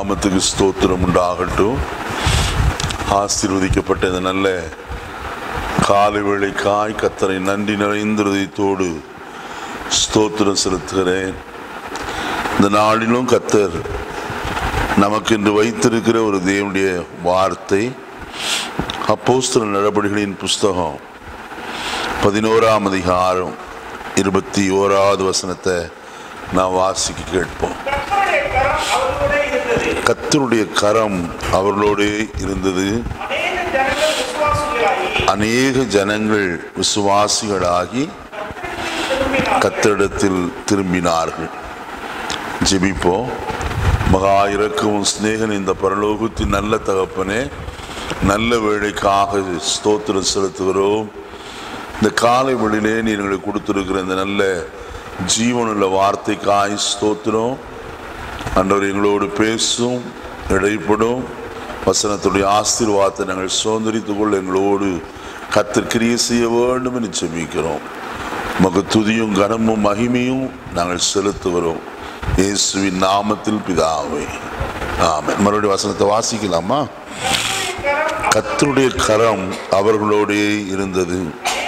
நாமத்துக்கு ஸ்தோத்திரம் உண்டாகட்டும். ஆசீர்வதிக்கப்பட்ட இந்த நல்ல காலை வேளைக்காய் கர்த்தரை நன்றி நிறைந்த இதயத்தோடு ஸ்தோத்திரம் செலுத்துகிறேன். இந்த நாளிலும் கர்த்தர் நமக்கு இன்று வைத்திருக்கிற ஒரு தேவனுடைய வார்த்தை அப்போஸ்தலர் நடபடிகளின் புஸ்தகம் 11ஆம் அதிகாரம் 21வது வசனத்தை நாம் வாசிக்க கேட்போம். கர்த்தருடைய கரம் அவர்களோடு இருந்தது. அநேக ஜனங்கள் விசுவாசிகளாகி கர்த்தரிடத்தில் திரும்பினார்கள். ஜெபிப்போம். மகா இரக்கமும் சிநேகன் இந்த பரலோகத்தின் நல்ல தகப்பனே, நல்ல வேளைக்காக ஸ்தோத்திரம் செலுத்துகிறோம். இந்த காலை வேளையிலே நீ எங்களுக்கு கொடுத்திருக்கிற இந்த நல்ல ஜீவனுள்ள வார்த்தைக்காய் ஸ்தோத்திரம். ஆண்டவர் எங்களோடு பேசும், இடைப்படும் வசனத்துடைய ஆசீர்வாதத்தை நாங்கள் சுதந்திரித்துக் கொள்ள எங்களோடு கர்த்தர் கிரியை செய்ய வேண்டும் என்று ஜெபிக்கிறோம். உமக்கு துதியும் கனமும் மகிமையும் நாங்கள் செலுத்துகிறோம் இயேசுவின் நாமத்தில் பிதாவே, ஆமென். மறுபடியும் வசனத்தை வாசிக்கலாமா? கர்த்தருடைய கரம் அவர்களோடு இருந்தது.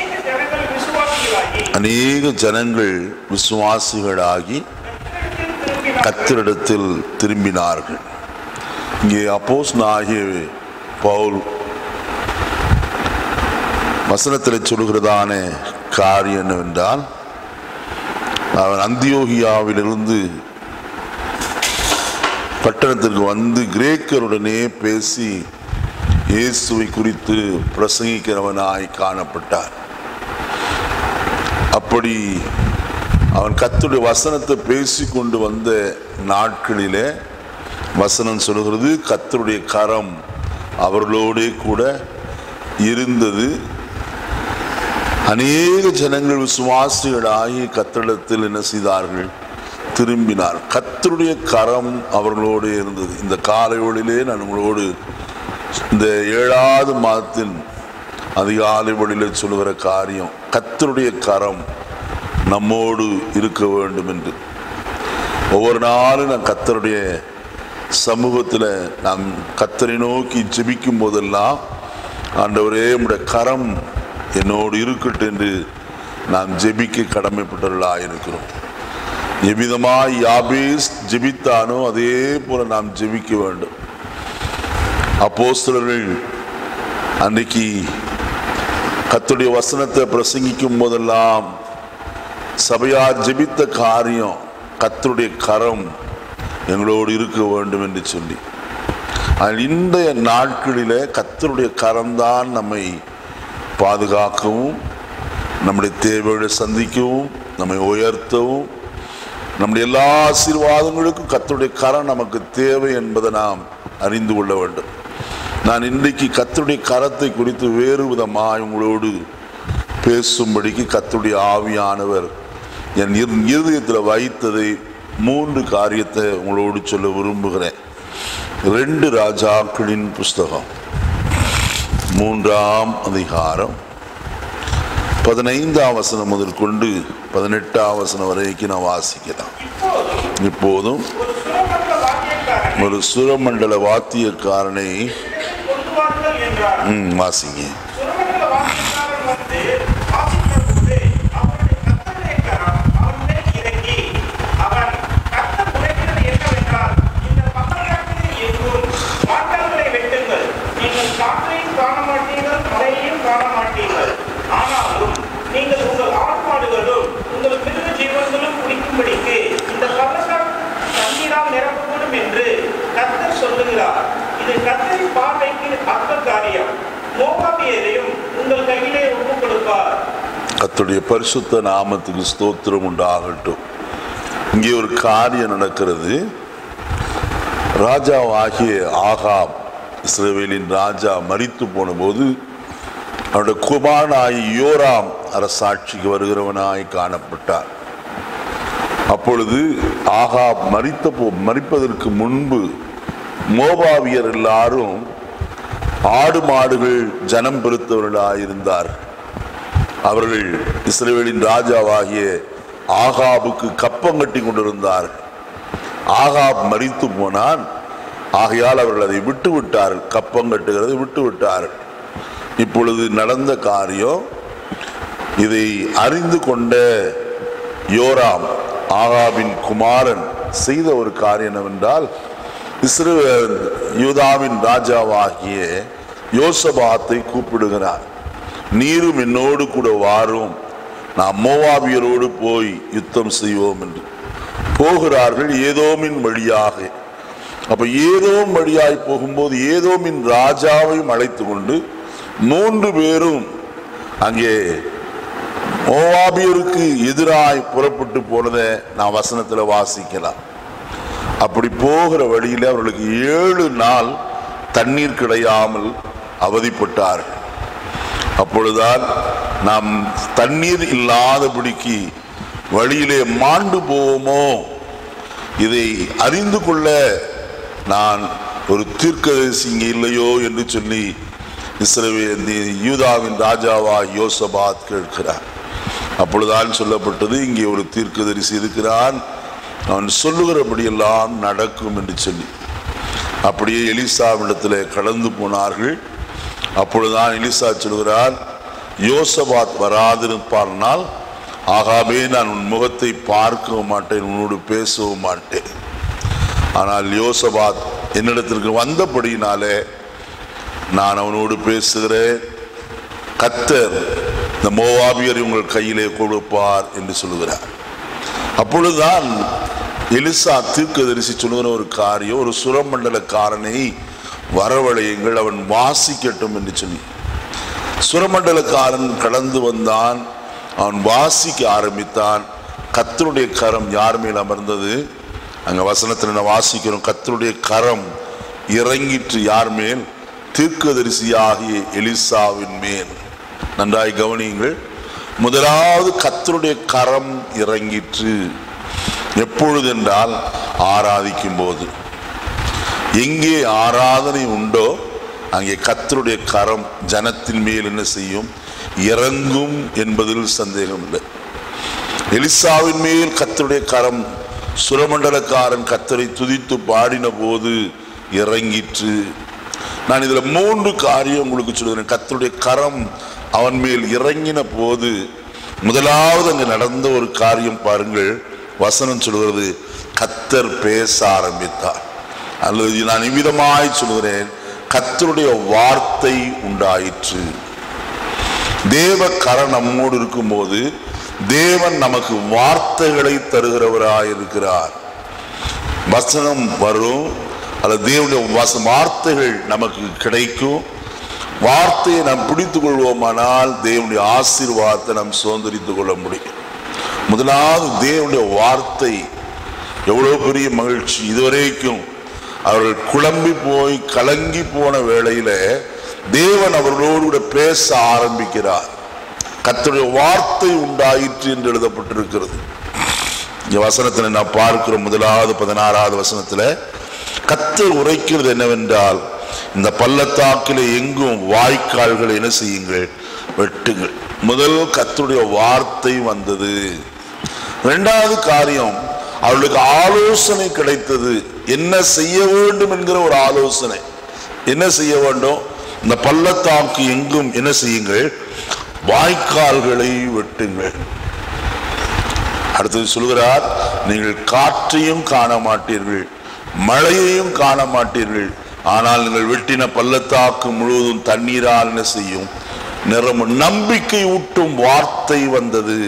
அநேக ஜனங்கள் விசுவாசிகளாகி கர்த்தரிடத்தில் திரும்பினார்கள். இங்கே அப்போஸ்தலனாகிய பவுல் வசனத்தில் சொல்கிறதான காரியம் என்னவென்றால், அவன் அந்தியோகியாவிலிருந்து பட்டணத்திற்கு வந்து கிரேக்கருடனே பேசி இயேசுவை குறித்து பிரசங்கிக்கிறவனாய் காணப்பட்டார். அப்படி அவன் கர்த்தருடைய வசனத்தை பேசி கொண்டு வந்த நாட்களிலே வசனம் சொல்கிறது, கர்த்தருடைய கரம் அவர்களோடே கூட இருந்தது. அநேக ஜனங்கள் விசுவாசிகளாகி கர்த்தரிடத்தில் என்ன செய்தார்கள்? திரும்பினார். கர்த்தருடைய கரம் அவர்களோடு இருந்தது. இந்த காலைவெளியிலே நான் உங்களோடு இந்த 7வது மாதத்தின் அதிகாலை வழியில் சொல்லுகிற காரியம், கர்த்தருடைய கரம் நம்மோடு இருக்க வேண்டும் என்று. ஒவ்வொரு நாளும் நான் கர்த்தருடைய சமூகத்தில் நாம் கர்த்தரை நோக்கி ஜெபிக்கும் போதெல்லாம், ஆண்டவரே உம்முடைய கரம் என்னோடு இருக்கட்டும் என்று நாம் ஜெபிக்க கடமைப்பட்டவர்களாக இருக்கிறோம். எவ்விதமாய் யாபேஸ் ஜெபித்தானோ அதே போல நாம் ஜெபிக்க வேண்டும். அப்போஸ்தலர்கள் அன்றைக்கு கர்த்தருடைய வசனத்தை பிரசங்கிக்கும் போதெல்லாம் சபையார் ஜெபித்த காரியம், கர்த்தருடைய கரம் எங்களோடு இருக்க வேண்டும் என்று சொல்லி. இன்றைய நாட்களிலே கர்த்தருடைய கரம்தான் நம்மை பாதுகாக்கவும், நம்முடைய தேவைகளை சந்திக்கவும், நம்மை உயர்த்தவும், நம்முடைய எல்லா ஆசீர்வாதங்களுக்கும் கர்த்தருடைய கரம் நமக்கு தேவை என்பதை நாம் அறிந்து கொள்ள வேண்டும். நான் இன்றைக்கு கர்த்தருடைய கரத்தை குறித்து வேறு விதமாக உங்களோடு பேசும்படிக்கு கர்த்தருடைய ஆவியானவர் என் இருதயத்தில் வைத்ததை 3 காரியத்தை உங்களோடு சொல்ல விரும்புகிறேன். 2 ராஜாக்களின் புஸ்தகம் 3ஆம் அதிகாரம் 15ஆம் வசனம் முதல் கொண்டு 18ஆம் வசனம் வரைக்கும் நான் வாசிக்கலாம். இப்போதும் ஒரு சுரமண்டல வாத்தியக்காரனை வாசிங்க. கர்த்தருடைய பரிசுத்த நாமத்துக்கு ஸ்தோத்திரம் உண்டாகட்டும். இங்கே ஒரு காரியம் நடக்கிறது. ராஜாவாகிய ஆகாப், இஸ்ரவேலின் ராஜா, மரித்து போன போது அவருடைய குமாரனாய் யோராம் அரசாட்சிக்கு வருகிறவனாய் காணப்பட்டார். அப்பொழுது ஆகாப் மரிப்பதற்கு முன்பு மோபாவியர் எல்லாரும் ஆடு மாடுகள் ஜனம் பெருத்தவர்களாயிருந்தார். அவர்கள் இஸ்ரவேலின் ராஜாவாகிய ஆகாபுக்கு கப்பம் கட்டி கொண்டிருந்தார்கள். ஆகாப் மரித்து போனான். ஆகையால் அவர்கள் அதை விட்டு விட்டார்கள், கப்பம் கட்டுகிறது விட்டு விட்டார்கள். இப்பொழுது நடந்த காரியம், இதை அறிந்து கொண்ட யோராம் ஆகாபின் குமாரன் செய்த ஒரு காரியம் என்னவென்றால், யூதாவின் ராஜாவாகிய யோசபாத்தை கூப்பிடுகிறார். நீரும் என்னோடு கூட வாரும், நாம் மோவாபியரோடு போய் யுத்தம் செய்வோம் என்று. போகிறார்கள் ஏதோமின் வழியாக. அப்ப ஏதோம் வழியாய் போகும்போது ஏதோமின் ராஜாவையும் அழைத்து கொண்டு 3 பேரும் அங்கே மோவாபியருக்கு எதிராய் புறப்பட்டு போனதை நான் வசனத்துல வாசிக்கலாம். அப்படி போகிற வழியில் அவர்களுக்கு 7 நாள் தண்ணீர் கிடையாமல் அவதிப்பட்டார்கள். அப்பொழுதுதான் நாம் தண்ணீர் இல்லாதபடிக்கு வழியிலே மாண்டு போவோமோ, இதை அறிந்து கொள்ள நான் ஒரு தீர்க்கதரிசி இங்கே இல்லையோ என்று சொல்லி யூதாவின் ராஜாவா யோசபாத் கேட்கிறார். அப்பொழுதுதான் சொல்லப்பட்டது, இங்கே ஒரு தீர்க்கதரிசி இருக்கிறான், அவன் சொல்லுகிறபடியெல்லாம் நடக்கும் என்று சொல்லி. அப்படியே எலிசாவிடத்தில் கடந்து போனார்கள். அப்பொழுதுதான் எலிசா சொல்கிறார், யோசபாத் வராதிருப்பார்னால் ஆகாபே நான் உன் முகத்தை பார்க்கவும் மாட்டேன், உன்னோடு பேசவும் மாட்டேன். ஆனால் யோசபாத் என்னிடத்திற்கு வந்தபடியினாலே நான் அவனோடு பேசுகிறேன். கர்த்தர் இந்த மோவாபியரை உங்கள் கையிலே கொடுப்பார் என்று சொல்லுகிறார். அப்பொழுதுதான் எலிசா தீர்க்கதரிசி சொல்லுகிற ஒரு காரியம், ஒரு சுரமண்டலக்காரனை வரவழையுங்கள், அவன் வாசிக்கட்டும் என்று சொல்லி. சுரமண்டலக்காரன் கடந்து வந்தான், அவன் வாசிக்க ஆரம்பித்தான். கர்த்தருடைய கரம் யார் மேல் அமர்ந்தது? அங்க வசனத்தில் வாசிக்கிறோம், கர்த்தருடைய கரம் இறங்கிற்று. யார் மேல்? தீர்க்கதரிசியாகிய எலிசாவின் மேல். நன்றாய் கவனியுங்கள். முதலாவது கர்த்தருடைய கரம் இறங்கிற்று. எப்பொழுது என்றால் ஆராதிக்கும் போது. எங்கே ஆராதனை உண்டோ அங்கே கர்த்தருடைய கரம் ஜனத்தின் மேல் என்ன செய்யும்? இறங்கும் என்பதில் சந்தேகம் இல்லை. எலிசாவின் மேல் கர்த்தருடைய கரம் சுரமண்டலக்காரன் கர்த்தரை துதித்து பாடின போது இறங்கிற்று. நான் இதுல 3 காரியம் உங்களுக்கு சொல்கிறேன். கர்த்தருடைய கரம் அவன் மேல் இறங்கின போது முதலாவது அங்கு நடந்த ஒரு காரியம் பாருங்கள். வசனம் சொல்கிறது, கர்த்தர் பேச ஆரம்பித்தார். அல்லது நான் இவ்விதமாய் சொல்கிறேன், கர்த்தருடைய வார்த்தை உண்டாயிற்று. தேவ கரம் நம்மோடு இருக்கும் போது தேவன் நமக்கு வார்த்தைகளை தருகிறவராயிருக்கிறார். வசனம் வரும், அல்லது தேவனுடைய வார்த்தைகள் நமக்கு கிடைக்கும். வார்த்தையை நாம் பிடித்துக் கொள்வோமானால் தேவனுடைய ஆசீர்வாதத்தை நாம் சுதந்திரித்துக் கொள்ள முடியும். முதலாவது தேவனுடைய வார்த்தை. எவ்வளவு பெரிய மகிழ்ச்சி! இதுவரைக்கும் அவர்கள் குழம்பி போய் கலங்கி போன வேளையில தேவன் அவர்களோடு கூட பேச ஆரம்பிக்கிறார். கர்த்தருடைய வார்த்தை உண்டாயிற்று என்று எழுதப்பட்டிருக்கிறது. இந்த வசனத்தில் நான் பார்க்கிறோம், முதலாவது 16வது வசனத்துல கர்த்தர் உரைக்கிறது என்னவென்றால், இந்த பள்ளத்தாக்கிலே எங்கும் வாய்க்கால்களை என்ன செய்யுங்கள்? வெட்டுங்கள். முதல் கர்த்தருடைய வார்த்தை வந்தது. 2வது காரியம், அவர்களுக்கு ஆலோசனை கிடைத்தது. என்ன செய்ய வேண்டும் என்கிற ஒரு ஆலோசனை. என்ன செய்ய வேண்டும்? இந்த பள்ளத்தாக்கு எங்கும் என்ன செய்யுங்கள்? வாய்க்கால்களை வெட்டுங்கள். அடுத்தது சொல்கிறார், நீங்கள் காற்றையும் காண மாட்டீர்கள், மழையையும் காண மாட்டீர்கள், ஆனால் நீங்கள் வெட்டின பள்ளத்தாக்கு முழுவதும் தண்ணீரால் என்ன செய்யும்? நிரம்பும். நம்பிக்கை ஊட்டும் வார்த்தை வந்தது.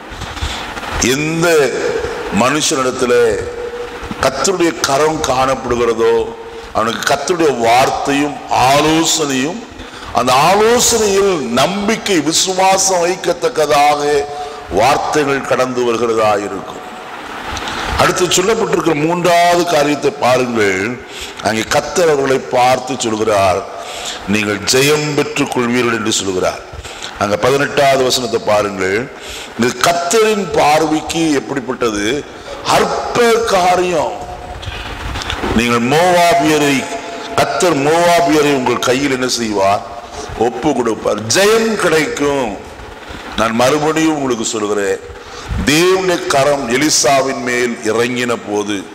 எந்த மனுஷனிடத்துல கர்த்தருடைய கரம் காணப்படுகிறதோ அவனுக்கு கர்த்தருடைய வார்த்தையும் ஆலோசனையும், அந்த ஆலோசனையில் நம்பிக்கை விசுவாசம் வைக்கத்தக்கதாக வார்த்தைகள் கடந்து வருகிறதா இருக்கும். அடுத்து சொல்லப்பட்டிருக்கிற 3வது காரியத்தை பாருங்கள். அங்கே கர்த்தர் அவர்களை பார்த்து சொல்கிறார், நீங்கள் ஜெயம் பெற்றுக் கொள்வீர்கள் என்று சொல்கிறார். அங்க 18வது வசனத்தை பாருங்கள். இது கர்த்தரின் பார்வைக்கு எப்படிப்பட்டது? அற்ப காரியம். நீங்கள் மோவாபியரை, கர்த்தர் மோவாபியரை உங்கள் கையில் என்ன செய்வார்? ஒப்பு கொடுப்பார். ஜெயம் கிடைக்கும். நான் மறுபடியும் உங்களுக்கு சொல்கிறேன், தேவனுடைய கரம் எலிசாவின் மேல் இறங்கின போது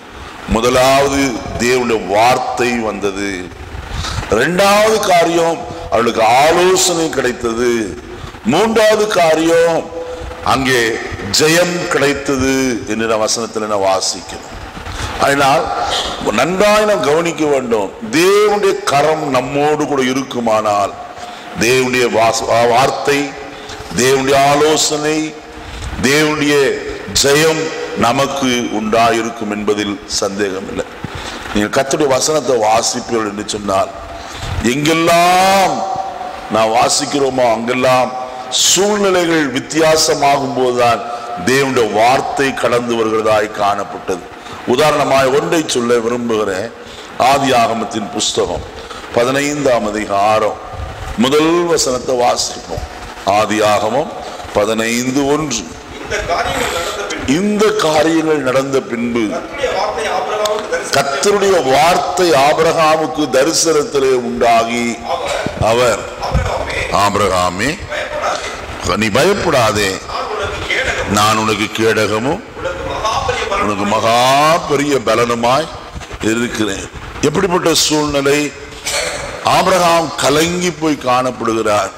முதலாவது தேவனுடைய வார்த்தை வந்தது. இரண்டாவது காரியம் அவளுக்கு ஆலோசனை கிடைத்தது. மூன்றாவது காரியம் அங்கே ஜெயம் கிடைத்தது என்று வசனத்தில் நான் வாசிக்கிறோம். அதனால் நன்றாய் நாம் கவனிக்க வேண்டும். தேவனுடைய கரம் நம்மோடு கூட இருக்குமானால் தேவனுடைய வார்த்தை, தேவனுடைய ஆலோசனை, தேவனுடைய ஜெயம் நமக்கு உண்டாயிருக்கும் என்பதில் சந்தேகம் இல்லை. நீங்கள் கர்த்தருடைய வசனத்தை வாசிப்பீர்கள் என்று சொன்னால் எங்கெல்லாம் நான் வாசிக்கிறோமோ அங்கெல்லாம் சூழ்நிலைகள் வித்தியாசமாகும் போதுதான் தேவனுடைய வார்த்தை கடந்து வருகிறதாய் காணப்பட்டது. உதாரணமாய் ஒன்றை சொல்ல விரும்புகிறேன். ஆதியாகமத்தின் புஸ்தகம் 15ஆம் அதிகாரம் முதல் வசனத்தை வாசிப்போம். ஆதியாகமம் 15:1. இந்த காரியங்கள் நடந்த பின்பு கர்த்தருடைய வார்த்தை ஆபிரகாமுக்கு தரிசனத்திலே உண்டாகி அவர், ஆபிரகாமே நீ பயப்படாதே, நான் உனக்கு கேடகமும் உனக்கு மகா பெரிய பலனுமாய் இருக்கிறேன். எப்படிப்பட்ட சூழ்நிலை! ஆபிரகாம் கலங்கி போய் காணப்படுகிறார்.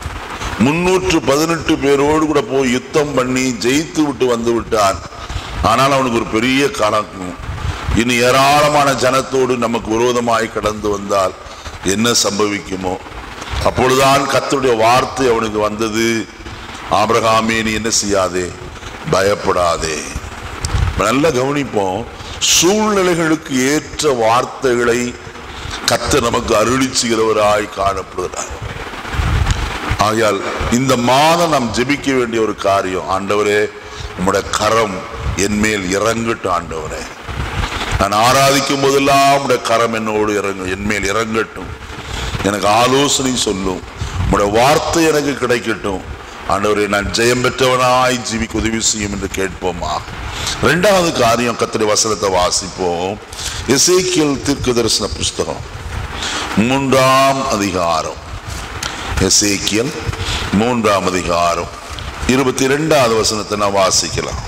318 பேரோடு கூட போய் யுத்தம் பண்ணி ஜெயித்து விட்டு வந்து விட்டான். ஆனால் அவனுக்கு ஒரு பெரிய கணக்கு, இனி ஏராளமான ஜனத்தோடு நமக்கு விரோதமாய் கடந்து வந்தால் என்ன சம்பவிக்குமோ. அப்பொழுதுதான் கர்த்தருடைய வார்த்தை அவனுக்கு வந்தது, ஆபிரகாமே நீ என்ன செய்யாதே, பயப்படாதே. நல்ல கவனிப்போம். சூழ்நிலைகளுக்கு ஏற்ற வார்த்தைகளை கர்த்தர் நமக்கு அருளி செய்கிறவராய் காணப்படுகிறார். ஆகையால் இந்த மாதம் நாம் ஜெபிக்க வேண்டிய ஒரு காரியம், ஆண்டவரே உம்முடைய கரம் என் மேல் இறங்கட்டும். ஆண்டவரே நான் ஆராதிக்கும் போதெல்லாம் உம்முடைய கரம் என்னோடு என் மேல் இறங்கட்டும். எனக்கு ஆலோசனை சொல்லும், உம்முடைய வார்த்தை எனக்கு கிடைக்கட்டும். ஆண்டவரே நான் ஜெயம் பெற்றவனாய் ஜீவிக்க உதவி செய்யும் என்று கேட்போமா. இரண்டாவது காரியம், கர்த்தருடைய வசனத்தை வாசிப்போம். எசேக்கியேல் தீர்க்கதரிசன புஸ்தகம் 3ஆம் அதிகாரம். எசேக்கியேல் 3ஆம் அதிகாரம் 22வது வசனத்தை நான் வாசிக்கலாம்.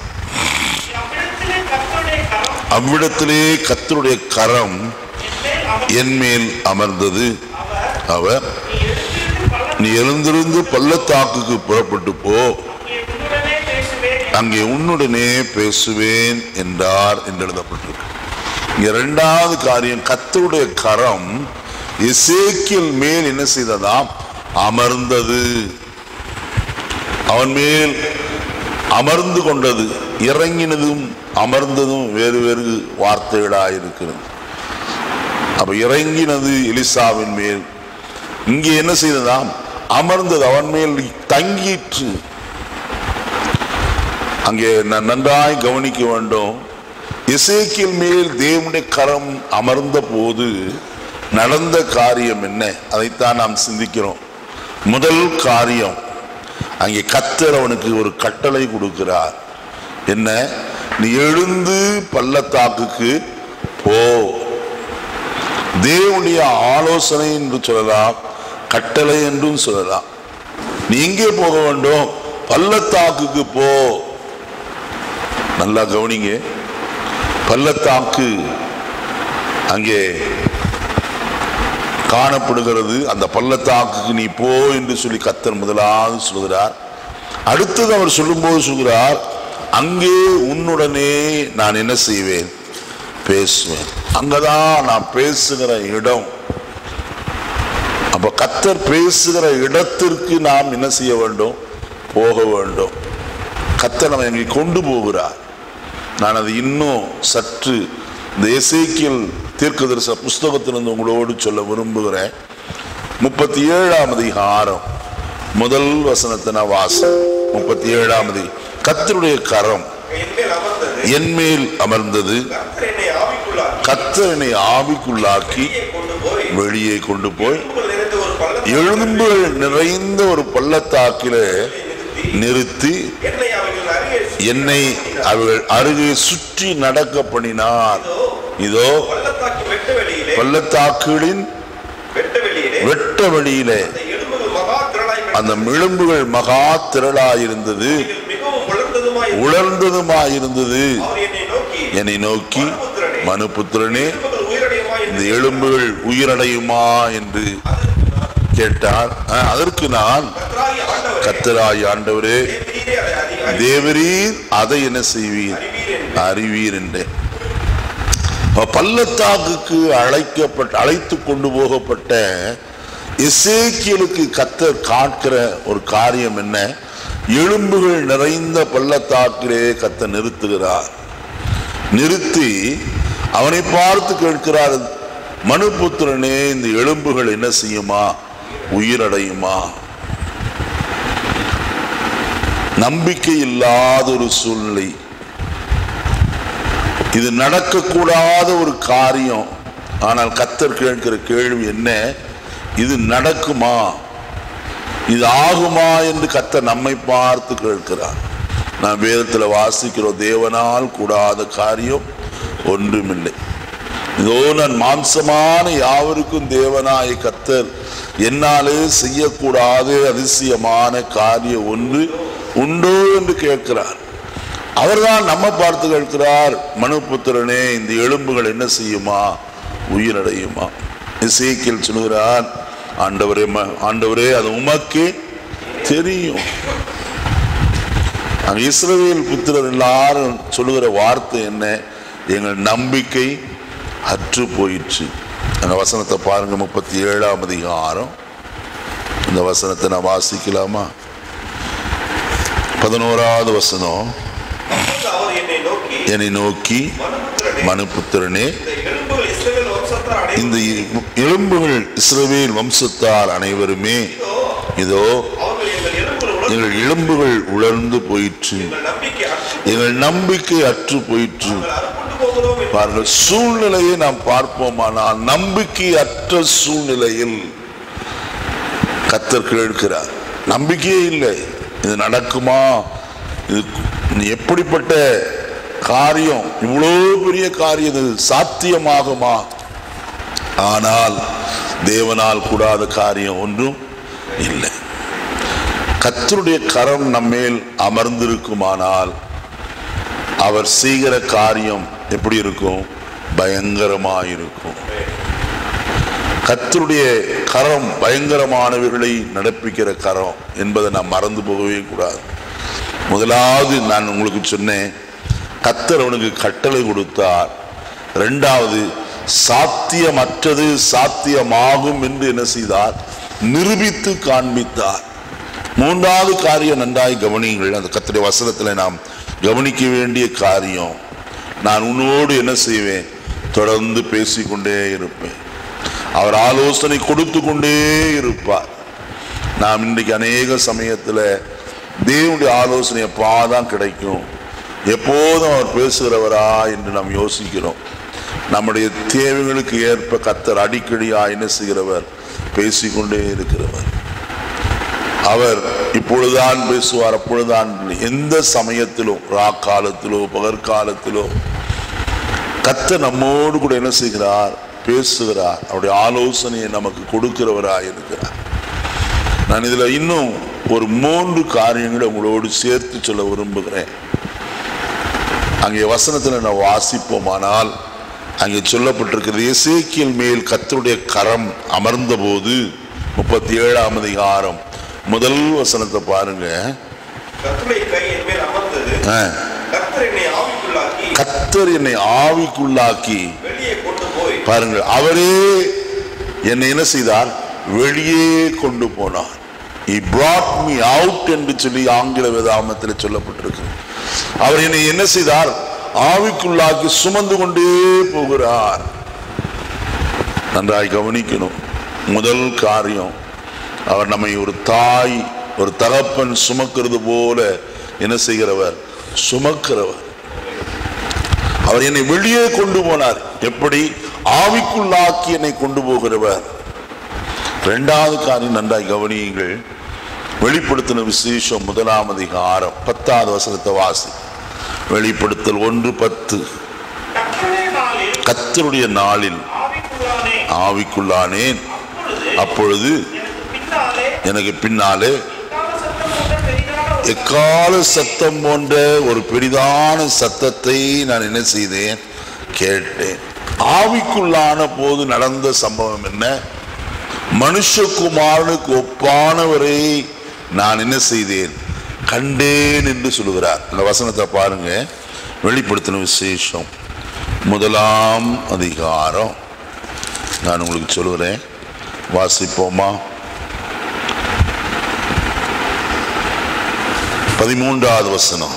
அவ்விடத்திலே கர்த்தருடைய கரம் என் மேல் அமர்ந்தது. அவர், நீ எழுந்திருந்து பள்ளத்தாக்குக்கு புறப்பட்டு போ, அங்கே உன்னுடனே பேசுவேன் என்றார் என்று எழுதப்பட்டிருக்கு. இங்க இரண்டாவது காரியம், கர்த்தருடைய கரம் எசேக்கியேல் மேல் என்ன செய்ததாம், அமர்ந்தது. அவன் மேல் அமர்ந்து கொண்டது. இறங்கினதும் அமர்ந்ததும் வேறு வேறு வார்த்தைகளாயிருக்கிறது. அப்ப இறங்கினது எலிசாவின் மேல், இங்கே என்ன செய்ததாம், அமர்ந்தது, அவன் மேல் தங்கிற்று. அங்கே நன்றாய் கவனிக்க வேண்டும். எசேக்கியேல் மேல் தேவனுடைய கரம் அமர்ந்த போது நடந்த காரியம் என்ன, அதைத்தான் நாம் சிந்திக்கிறோம். முதல் காரியம், அங்கே கர்த்தர் அவனுக்கு ஒரு கட்டளை கொடுக்கிறார். என்ன? நீ எழுந்து பள்ளத்தாக்குக்கு போ. தேவனுடைய ஆலோசனை என்று சொல்லலாம், கட்டளை என்றும் சொல்லலாம். நீ எங்கே போக வேண்டும்? பள்ளத்தாக்குக்கு போ. நல்லா கவனிங்க. பள்ளத்தாக்கு அங்கே காணப்படுகிறது. அந்த பள்ளத்தாக்குக்கு நீ போ என்று சொல்லி கர்த்தர் முதலாவது சொல்கிறார். அடுத்தது அவர் சொல்லும்போது சொல்கிறார், அங்கே உன்னுடனே நான் என்ன செய்வேன், பேசுவேன். அங்கதான் நான் பேசுகிற இடம். அப்ப கர்த்தர் பேசுகிற இடத்திற்கு நாம் என்ன செய்ய வேண்டும், போக வேண்டும். கர்த்தர் நம்ம எங்கே கொண்டு போகிறார். நான் அது இன்னும் சற்று இந்த எசேக்கியேல் தீர்க்கதரிசன புஸ்தகத்திலிருந்து உங்களோடு சொல்ல விரும்புகிறேன். 37ஆம் அதிகாரம் முதல் வசனத்தை நான் வாசி. 37ஆம் அதிகாரம். கர்த்தருடைய கரம் என் மேல் அமர்ந்தது, கர்த்தர் என்னை ஆவிக்குள்ளாக்கி வெளியே கொண்டு போய் எலும்புகள் நிறைந்த ஒரு பள்ளத்தாக்கிலே நிறுத்தி என்னை அவர்கள் அருகே சுற்றி நடக்க பண்ணினார். இதோ பள்ளத்தாக்குகளின் வெட்ட வெளியிலே அந்த எலும்புகள் மகா திரளாயிருந்தது, உலர்ந்ததுமாயிருந்தது. என்னை நோக்கி மனுபுத்திரனே இந்த எலும்புகள் உயிரடையுமா என்று கேட்டார். அதற்கு நான், கர்த்தராகிய ஆண்டவரே, தேவரீர் அதை என்ன செய்வீர் அறிவீர் என்றேன். பள்ளத்தாக்குக்கு அழைத்து கொண்டு போகப்பட்ட எசேக்கியலுக்கு கர்த்தர் காட்கிற ஒரு காரியம் என்ன? எலும்புகள் நிறைந்த பள்ளத்தாக்கிலே கர்த்தர் நிறுத்துகிறார். நிறுத்தி அவனை பார்த்து கேட்கிறார், மனுபுத்திரனே, இந்த எலும்புகள் என்ன செய்யுமா? உயிரடையுமா? நம்பிக்கை இல்லாத ஒரு சூழ்நிலை, இது நடக்கக்கூடாத ஒரு காரியம். ஆனால் கர்த்தர் கேட்கிற கேள்வி என்ன? இது நடக்குமா, இது ஆகுமா என்று கர்த்தர் நம்மை பார்த்து கேட்கிறார். நான் வேதத்தில் வாசிக்கிறோம், தேவனால் கூடாத காரியம் ஒன்றுமில்லை. இதோ நான் மாம்சமான யாவருக்கும் தேவனாய கர்த்தர் என்னாலே செய்யக்கூடாத அதிசயமான காரியம் ஒன்று உண்டோ என்று கேட்கிறார். அவர்தான் நம்ம பார்த்து கேட்கிறார், மனுபுத்திரனே, இந்த எலும்புகள் என்ன செய்யுமா? உயிரடையுமா? எசேக்கியேல் சொல்கிறார், ஆண்டவரே, ஆண்டவரே, அது உமக்கே தெரியும். இஸ்ரவேல் புத்திரர் எல்லாரும் சொல்லுகிற வார்த்தை என்ன? எங்கள் நம்பிக்கை அற்று போயிற்று. அந்த வசனத்தை பாருங்க, 37ஆம் அதிகாரம். இந்த வசனத்தை நான் வாசிக்கலாமா? 11வது வசனம். என்னை நோக்கி, மனுபுத்திரனே, இந்த எலும்புகள் இஸ்ரவேல் வம்சத்தார் அனைவருமே, இதோ எங்கள் எலும்புகள் உலர்ந்து போயிற்று, எங்கள் நம்பிக்கை அற்று போயிற்று. பாருங்கள், சூழ்நிலையை நாம் பார்ப்போமானால் நம்பிக்கை அற்ற சூழ்நிலையில் கர்த்தர் கேட்கிறார். நம்பிக்கையே இல்லை, இது நடக்குமா, இது எப்படிப்பட்ட காரியம், இவ்வளோ பெரிய காரியம், இது சாத்தியமாகுமா? ஆனால் தேவனால் கூடாத காரியம் ஒன்றும் இல்லை. கர்த்தருடைய கரம் நம்மேல் அமர்ந்திருக்குமானால் அவர் செய்கிற காரியம் எப்படி இருக்கும்? பயங்கரமாயிருக்கும். கர்த்தருடைய கரம் பயங்கரமானவர்களை நடப்பிக்கிற கரம் என்பதை நாம் மறந்து போகவே கூடாது. முதலாவது நான் உங்களுக்கு சொன்னேன், கர்த்தர் அவனுக்கு கட்டளை கொடுத்தார். இரண்டாவது, சாத்தியமற்றது சாத்தியமாகும் என்று என்ன செய்தார்? நிரூபித்து காண்பித்தார். மூன்றாவது காரியம் நன்றாய் கவனியுங்கள். அந்த கர்த்தருடைய வசனத்தில் நாம் கவனிக்க வேண்டிய காரியம், நான் உன்னோடு என்ன செய்வேன்? தொடர்ந்து பேசிக்கொண்டே இருப்பேன். அவர் ஆலோசனை கொடுத்து கொண்டே இருப்பார். நாம் இன்றைக்கு அநேக சமயத்தில் தேவனுடைய ஆலோசனை எப்பாதான் கிடைக்கும், எப்போதும் அவர் பேசுகிறவரா என்று நாம் யோசிக்கிறோம். நம்முடைய தேவைகளுக்கு ஏற்ப கர்த்தர் அடிக்கடியா என்ன செய்கிறவர்? பேசிக்கொண்டே இருக்கிறவர். அவர் இப்பொழுதுதான் பேசுவார், அப்பொழுதுதான், எந்த சமயத்திலும், ராக்காலத்திலோ பகற்காலத்திலோ கர்த்தர் நம்மோடு கூட என்ன செய்கிறார்? பேசுகிறார். அவருடைய ஆலோசனையை நமக்கு கொடுக்கிறவராய் இருக்கிறார். நான் இதில் இன்னும் ஒரு 3 காரியங்களை உங்களோடு சேர்த்து சொல்ல விரும்புகிறேன். அங்கே வசனத்தில் நான் வாசிப்போமானால் அங்கே சொல்லப்பட்டிருக்கிறது, எசேக்கியேல் மேல் கர்த்தருடைய கரம் அமர்ந்த போது, 37ஆம் அதிகாரம் முதல் வசனத்தை பாருங்க. கர்த்தர் என்னை ஆவிக்குள்ளாக்கி, பாருங்கள், அவரே என்னை என்ன செய்தார்? வெளியே கொண்டு போனார். He brought me out என்று சொல்லி ஆங்கில வேதாகமத்தில் சொல்லப்பட்டிருக்கு. அவர் என்னை என்ன செய்தார்? ஆவிக்குள்ளாக்கி சுமந்து கொண்டே போகிறார். நன்றாய் கவனிக்கணும். முதல் காரியம், அவர் நம்மை ஒரு தாய், ஒரு தகப்பன் சுமக்கிறது போல என்ன செய்கிறவர்? சுமக்கிறவர். அவர் என்னை வெளியே கொண்டு போனார். எப்படி? ஆவிக்குள்ளாக்கி என்னை கொண்டு போகிறவர். இரண்டாவது காரியம் நன்றாய் கவனியுங்கள். வெளிப்படுத்தின விசேஷம் 1ஆம் அதிகாரம் 10வது வசனத்தை வாசி. வெளிப்படுத்தல் 1:10. கர்த்தருடைய நாளில் ஆவிக்குள்ளானேன், அப்பொழுது எனக்கு பின்னாலே எக்கால சத்தம் போன்ற ஒரு பெரிதான சத்தத்தை நான் என்ன செய்தேன்? கேட்டேன். ஆவிக்குள்ளான போது நடந்த சம்பவம் என்ன? மனுஷகுமாரனுக்கு ஒப்பானவரை நான் என்ன செய்தேன்? கண்டேன் என்று சொல்லுகிறார். இந்த வசனத்தை பாருங்க. வெளிப்படுத்தின விசேஷம் 1ஆம் அதிகாரம் நான் உங்களுக்கு சொல்லுகிறேன், வாசிப்போமா? 13வது வசனம்.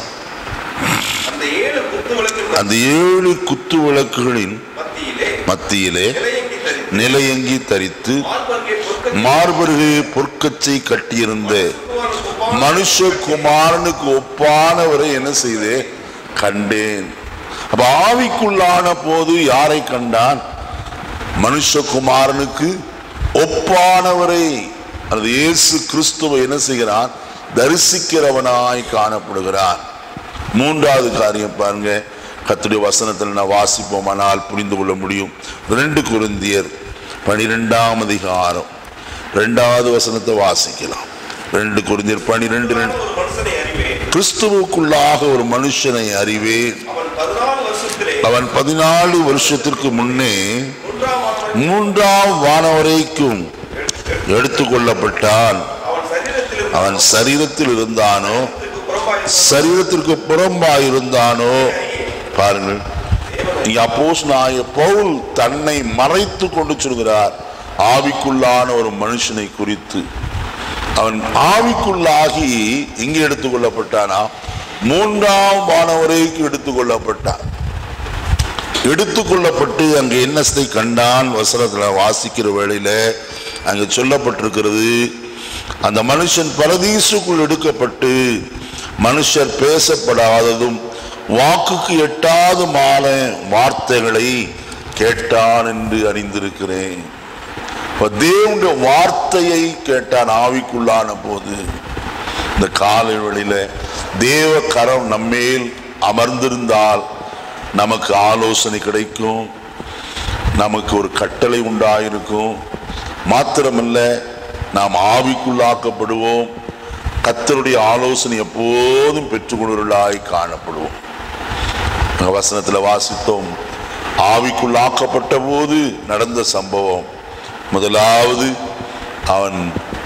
அந்த 7 குத்து விளக்குகளின் மத்தியிலே நிலையங்கி தரித்து மார்பருகே பொற்கச்சை கட்டியிருந்த மனுஷகுமாரனுக்கு ஒப்பானவரை என்ன செய்தே? கண்டேன். அப்ப ஆவிக்குள்ளான போது யாரை கண்டான்? மனுஷகுமாரனுக்கு ஒப்பானவரை, அது இயேசு கிறிஸ்துவை என்ன செய்கிறான்? தரிசிக்கிறவனாய் காணப்படுகிறான். 3வது காரியம் பாருங்க. கர்த்தருடைய வசனத்தில் நான் வாசிப்போமானால் புரிந்து கொள்ள முடியும். 2 கொரிந்தியர் 12ஆம் அதிகாரம் 2வது வசனத்தை வாசிக்கலாம். 2 கொரிந்தியர் 12. கிறிஸ்துவுக்குள்ளாக ஒரு மனுஷனை அறிவேன், அவன் 14 வருஷத்திற்கு முன்னே 3ஆம் வானவரைக்கும் எடுத்துக்கொள்ளப்பட்டான். அவன் சரீரத்தில் இருந்தானோ சரீரத்திற்கு புறம்பாயிருந்தானோ? பாருங்கள், இங்க அப்போஸ்தலனாகிய பவுல் தன்னை மறைத்து கொண்டு சொல்கிறார் ஆவிக்குள்ளான ஒரு மனுஷனை குறித்து. அவன் ஆவிக்குள்ளாகி இங்கே எடுத்துக்கொள்ளப்பட்டானா? 3ஆம் வானவரைக்கு எடுத்துக்கொள்ளப்பட்டான். எடுத்துக்கொள்ளப்பட்டு அங்கே என்னத்தை கண்டான்? வசனத்துல வாசிக்கிற வேளையில அங்கே சொல்லப்பட்டிருக்கிறது, அந்த மனுஷன் பரதீசுக்குள் எடுக்கப்பட்டு மனுஷர் பேசப்படாததும் வாக்குக்கு எட்டாதுமான வார்த்தைகளை கேட்டான் என்று அறிந்திருக்கிறேன். தேவனுடைய வார்த்தையை கேட்டான் ஆவிக்குள்ளான போது. இந்த காலை வேளையில தேவ கரம் நம்மேல் அமர்ந்திருந்தால் நமக்கு ஆலோசனை கிடைக்கும், நமக்கு ஒரு கட்டளை உண்டாயிருக்கும். மாத்திரமல்ல, நாம் ஆவிக்குள்ளாக்கப்படுவோம். கர்த்தருடைய ஆலோசனை எப்போதும் பெற்றுக்கொள்வர்களாய் காணப்படுவோம். வசனத்துல வாசித்தோம், ஆவிக்குள்ளாக்கப்பட்ட போது நடந்த சம்பவம். முதலாவது, அவன்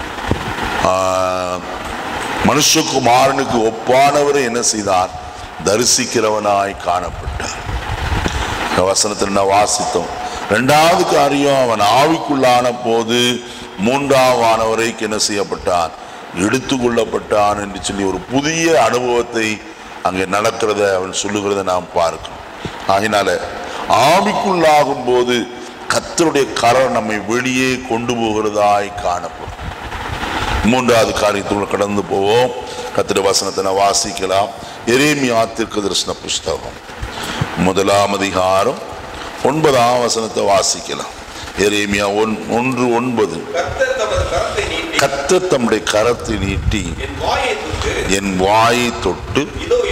மனுஷகுமாரனுக்கு ஒப்பானவரை என்ன செய்தான்? தரிசிக்கிறவனாய் காணப்பட்டான். வசனத்தில் நான் வாசித்தோம். 2வது காரியம், அவன் ஆவிக்குள்ளான போது 3ஆம் வானவரைக்கு என்ன செய்யப்பட்டான்? எடுத்துக்கொள்ளப்பட்டான் என்று சொல்லி ஒரு புதிய அனுபவத்தை அங்கே நடக்கிறத அவன் சொல்லுகிறத நாம் பார்க்கிறோம். ஆகினால ஆவிக்குள்ளாகும் போது கர்த்தருடைய கரம் நம்மை வெளியே கொண்டு போகிறதாய் காணப்படும். 3வது காரியத்துக்குள்ள கடந்து போவோம். கர்த்தருடைய வசனத்தை நான் வாசிக்கலாம். எரேமியா தீர்க்கதரிசன புஸ்தகம் 1ஆம் அதிகாரம் 9ஆம் வசனத்தை வாசிக்கலாம். எரேமியா 1:9. கர்த்தர் தம்முடைய கரத்தை நீட்டி என் வாயை தொட்டு,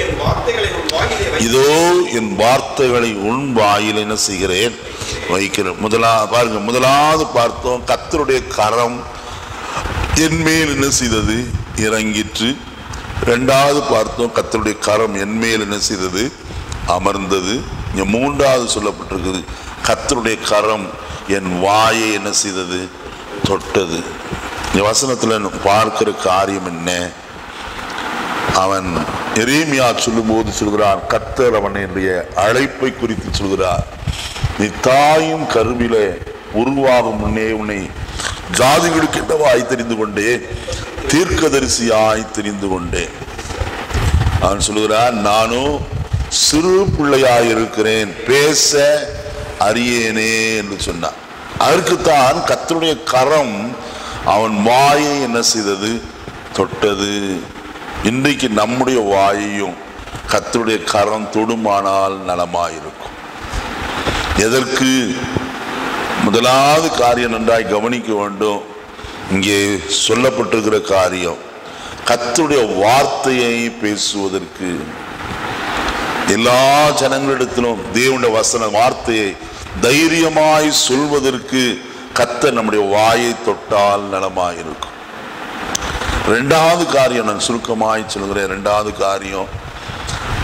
இதோ என் வார்த்தைகளை உன் வாயில் என்ன செய்கிறேன்? வைக்கிறேன். பாருங்க, முதலாவது பார்த்தோம், கர்த்தருடைய கரம் என் மேல் என்ன செய்தது? இறங்கிற்று. 2வது பார்த்தோம், கர்த்தருடைய கரம் என் மேல் என்ன செய்தது? அமர்ந்தது. 3வது சொல்லப்பட்டிருக்குது, கர்த்தருடைய கரம் என் வாயை என்ன செய்தது? தொட்டது. இந்த வசனத்துல பார்க்கிற காரியம் என்ன? அவன் எரேமியா சொல்லும் போது சொல்கிறான், கர்த்தர் அவனுடைய அழைப்பை குறித்து சொல்கிறார். நீ தாயும் கருவில உருவாகும் முன்னே உன்னை ஜாதிகளுக்கு என்னவாய் தெரிந்து கொண்டே? தீர்க்கதரிசியாய் தெரிந்து கொண்டேன். அவன் சொல்லுகிறான், நானும் சிறு பிள்ளையாய் இருக்கிறேன், பேச அறியேனே என்று சொன்னான். அதற்குத்தான் கர்த்தருடைய கரம் அவன் வாயை என்ன செய்தது? தொட்டது. இன்றைக்கு நம்முடைய வாயையும் கர்த்தருடைய கரம் தொடுமானால் நலமாயிருக்கும். எதற்கு? முதலாவது காரியம் நன்றாய் கவனிக்க வேண்டும். இங்கே சொல்லப்பட்டிருக்கிற காரியம் கர்த்தருடைய வார்த்தையை பேசுவதற்கு. எல்லா ஜனங்களிடத்திலும் தேவனுடைய வசன வார்த்தையை தைரியமாய் சொல்வதற்கு கர்த்தர் நம்முடைய வாயை தொட்டால் நலமாயிருக்கும். 2வது காரியம் நான் சுருக்கமாய் சொல்கிறேன். 2வது காரியம்,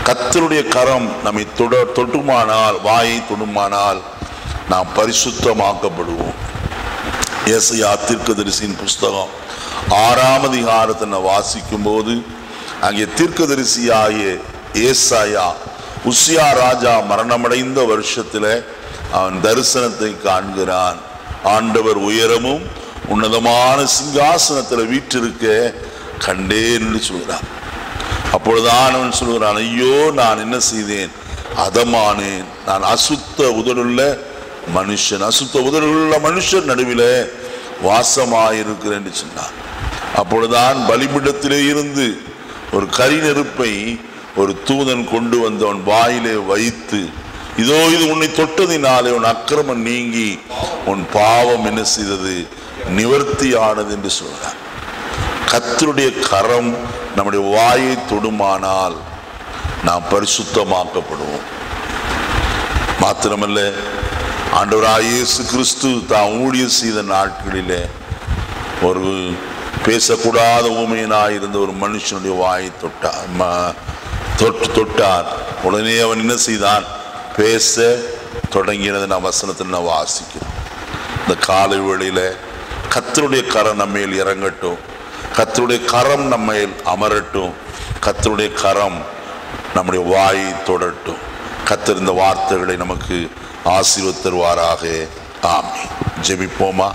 கர்த்தருடைய கரம் நம்மை தொட்டுமானால், வாயை தொடுமானால் நாம் பரிசுத்தமாக்கப்படுவோம். ஏசாயா தீர்க்கதரிசியின் புஸ்தகம் 6ஆம் அதிகாரத்தை வாசிக்கும் போது அங்கே தீர்க்கதரிசியாகிய ஏசாயா உசியா ராஜா மரணமடைந்த வருஷத்துல அவன் தரிசனத்தை காண்கிறான். ஆண்டவர் உயரமும் உன்னதமான சிங்காசனத்தில் வீற்றிருக்க கண்டேன் என்று சொல்கிறான். அப்பொழுதுதான் அவன் சொல்கிறான், ஐயோ நான் என்ன செய்தேன், அதமானேன், நான் அசுத்த உதடுள்ள மனுஷன், அசுத்த உதடுள்ள மனுஷன் நடுவில் வாசமாயிருக்கிறேன் என்று சொன்னான். அப்பொழுதுதான் பலிபீடத்திலே இருந்து ஒரு கரி நெருப்பை ஒரு தூதன் கொண்டு வந்தவன் வாயிலே வைத்து, இதோ இது உன்னை தொட்டதினாலே உன் அக்கிரமம் நீங்கி உன் பாவம் என்ன செய்தது, நிவர்த்தியானது என்று சொல்றார். கர்த்தருடைய கரம் நம்முடைய வாயை தொடுமானால் நாம் பரிசுத்தமாக்கப்படுவோம். மாத்திரமல்ல, ஆண்டவராகிய இயேசு கிறிஸ்து தாம் ஊழியம் செய்த நாட்களிலே ஒரு பேசக்கூடாத ஊமையனாய் இருந்த ஒரு மனுஷனுடைய வாயை தொட்டார். உடனே அவன் என்ன செய்தான், பேச தொடங்கினது நாம் வசனத்தில் நான் வாசிக்கிறோம். இந்த காலை வேளையில கர்த்தருடைய கரம் நம்ம மேல் இறங்கட்டும், கர்த்தருடைய கரம் நம்ம மேல் அமரட்டும், கர்த்தருடைய கரம் நம்முடைய வாயை தொடரட்டும். கர்த்தர் இந்த வார்த்தைகளை நமக்கு ஆசீர்வதித்து தருவாராக. ஆமென். ஜெபிப்போமா.